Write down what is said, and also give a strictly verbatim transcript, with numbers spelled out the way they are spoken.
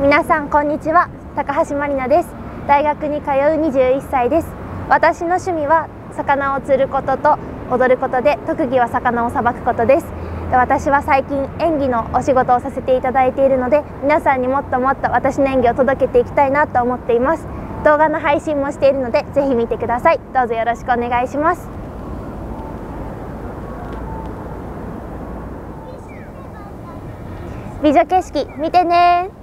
皆さんこんにちは、高橋まりなです。大学に通うにじゅういっさいです。私の趣味は魚を釣ることと踊ることで、特技は魚をさばくことです。私は最近演技のお仕事をさせていただいているので、皆さんにもっともっと私の演技を届けていきたいなと思っています。動画の配信もしているので、ぜひ見てください。どうぞよろしくお願いします。美女景色見てね。